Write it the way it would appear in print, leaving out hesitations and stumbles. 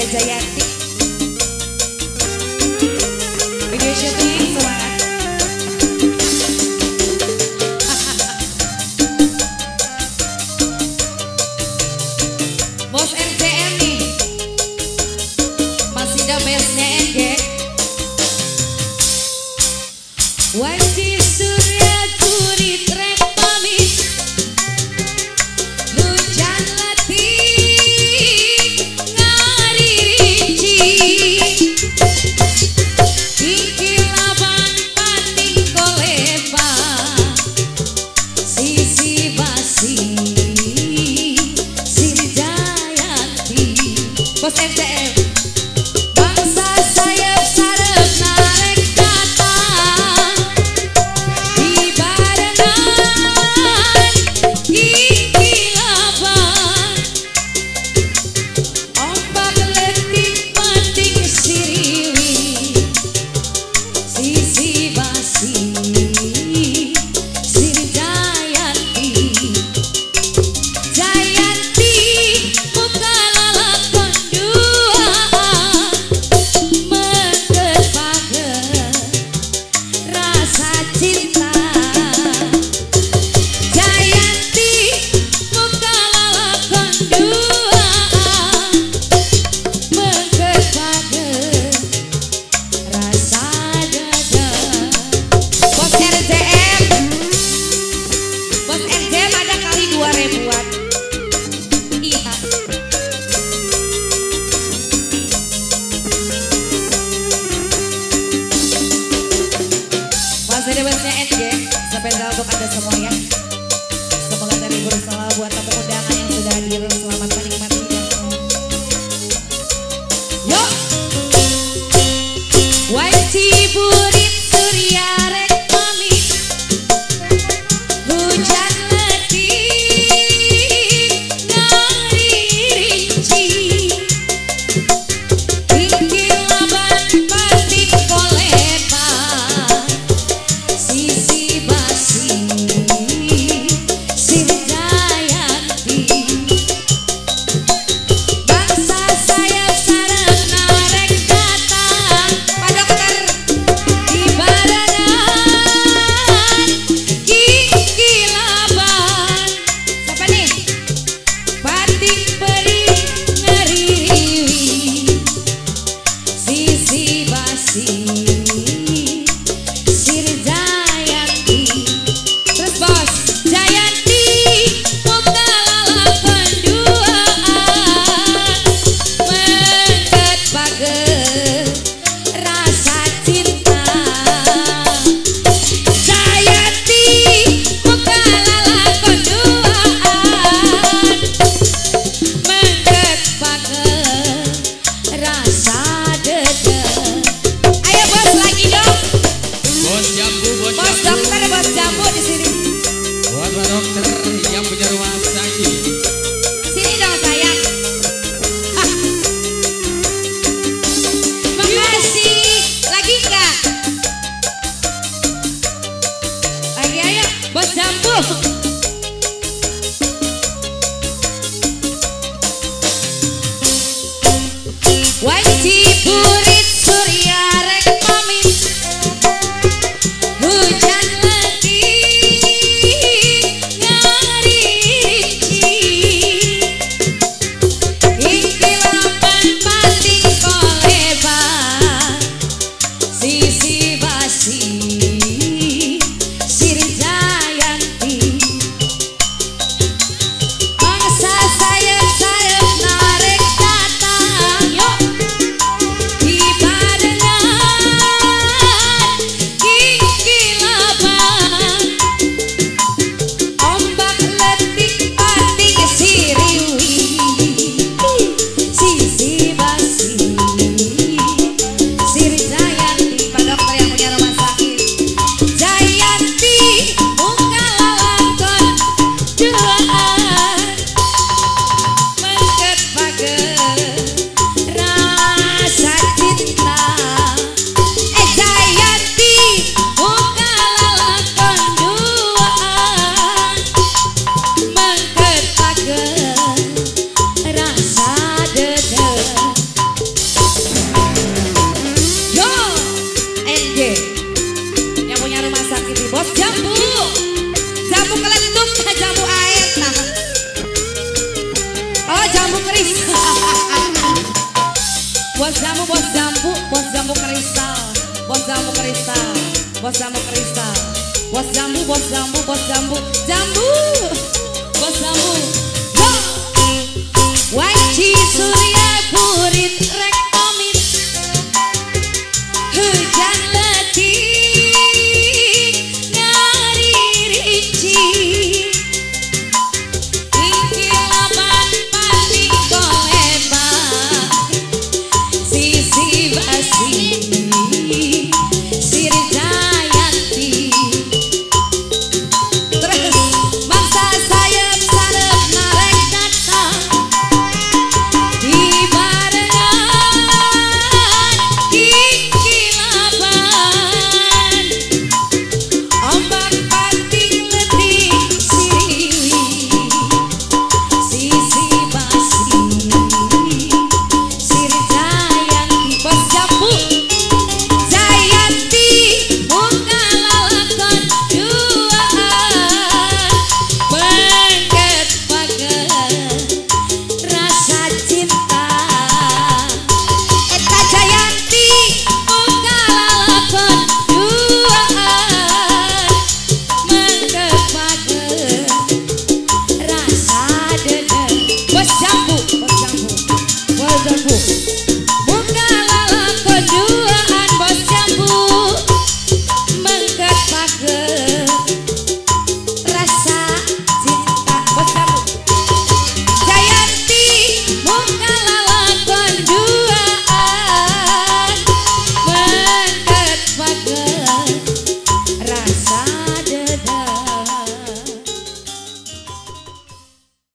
Jayanti. Video syuting semangat. Bos RCM nih, masih the bestnya NG. Wajib surya kurit rek pamit, hujan letih ngari rinci, kiki laban pating koleba, sisi basi Sirjayanti. Bos RCM, bangsa sayap sarep narek datang di barengan gigi laban, ombak letih pating siriwi, sisi basi Sirjayanti. Jayanti buka lalakon dua, meket pager rasa cinta. Jayanti buka lalakon dua, meket pager rasa dada. Bos RCM, Bos RCM ada kali 2000-an. Iya. Masih ada bestnya NG, spesial untuk Anda semua ya. Semoga terhibur selalu buat tamu undangan yang sudah hadir. Selamat menikmati. Yuk. Wajib burit surya rek pamit, hujan letih ngari rinci, kiki laban pating koleba, sisi basi Sirjayanti. Bangsa sayap sarep narek datang, Pak Dokter di barengan gigi laban. Siapa nih? Batik beri ngeriwi, sisi basi Sirjayanti. Terus bos Jayanti buka lalakon duaan, meket pager rasa cinta. Jayanti buka lalakon duaan, meket pager rasa dede. Ayo bos lagi dong. Bos Jambu, Bos Dokter, Bos Jambu di sini. buat Pak Dokter yang punya rumah sakit. Sini dong sayang. Ah. Makasih. Lagi enggak? Lagi ayo, Bos Jambu. Wajib burit surya rek pamit, hujan letih ngari rinci, kiki laban pating koleba, sisi basi Sirjayanti. jambu kristal, bos jambu kristal, bos jambu kristal, bos jambu, bos jambu, bos jambu, jambu, bos jambu. Wanci surya purit rektomit, hujan letih ngari rinci. Rasa